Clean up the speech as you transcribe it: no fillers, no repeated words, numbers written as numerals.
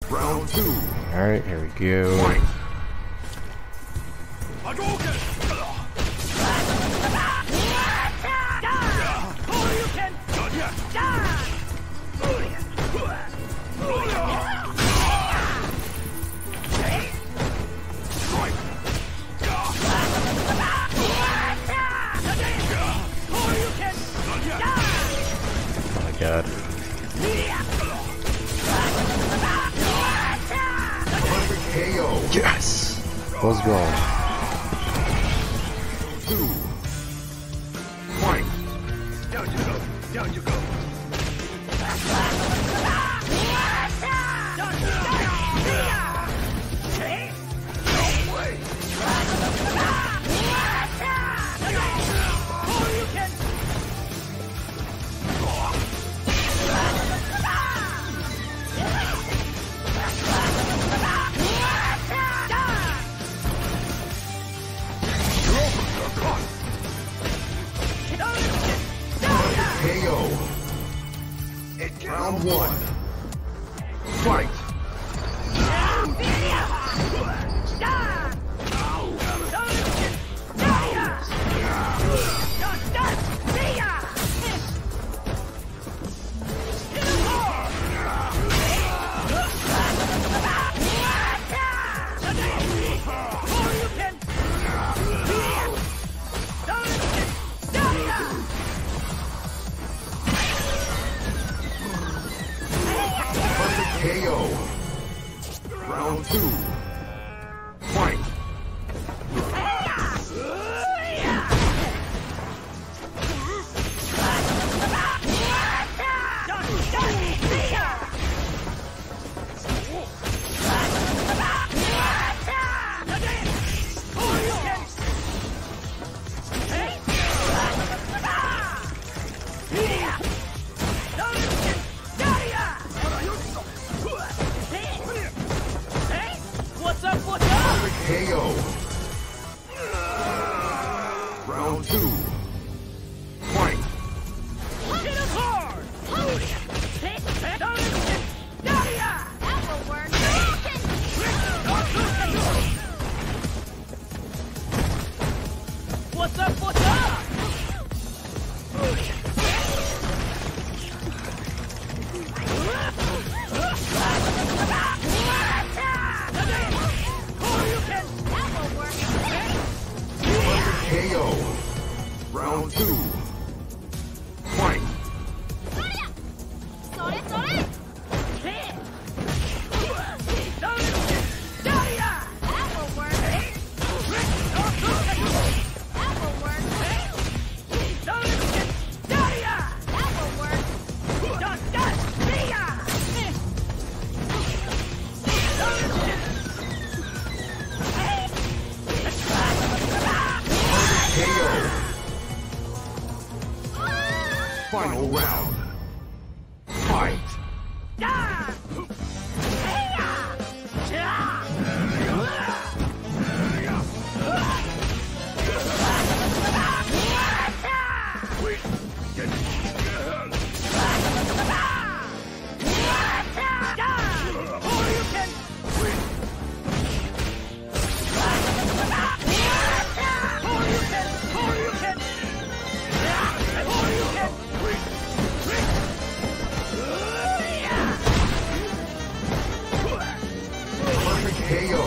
Round 2. Alright, here we go. Fight. Oh my god. KO. Yes! Let's go. 2. Fight. Down you go. Down you go. KO. Round 1. Fight. KO. Round 2. Fight. KO. Round 2. Fight. That will work. What's up? What's up? KO. Round 2. Fight. That will work. That will work. That will work. KO. Final round. Fight. KO.